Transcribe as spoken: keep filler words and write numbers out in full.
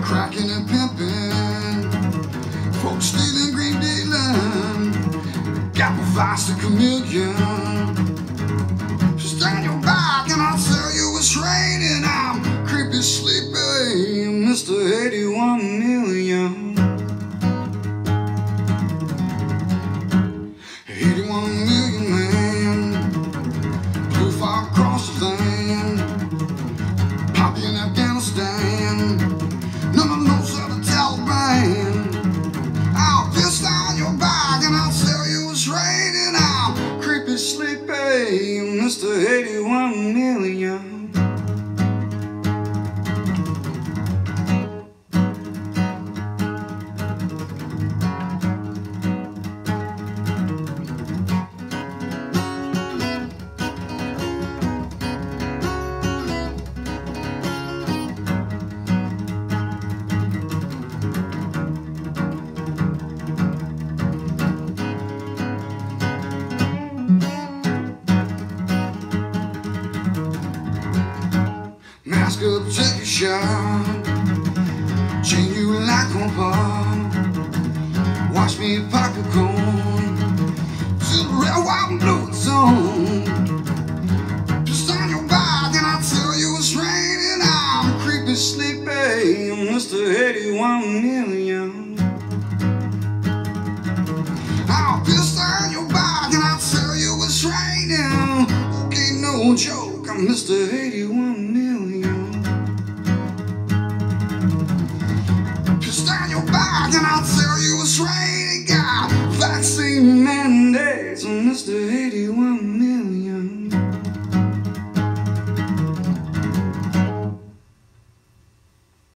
crackin and pimpin, folks stealing, green dealin, got my vice to chameleon. Just on your back and I'll tell you it's raining. I'm creepy, sleepy, Mister eighty-one million. eighty-one million man, blue fire across the land, poppy in Afghanistan, none of knows how the Taliban. I'll piss down your back and I'll tell you it's raining. I'm creepy, sleepy, Mister eighty-one million. Mask up, take a shot, chain you like one pop, watch me pop a cone, till the red, white and blue is on. Just on your back and I'll tell you it's raining. I'm creepy, sleepy, Mister eighty-one million. I'll piss on your back and I'll tell you it's raining. Okay, no joke, I'm Mister eighty-one million. Pissed on your back and I'll tell you it's raining. Got vaccine mandates, Mister eighty-one.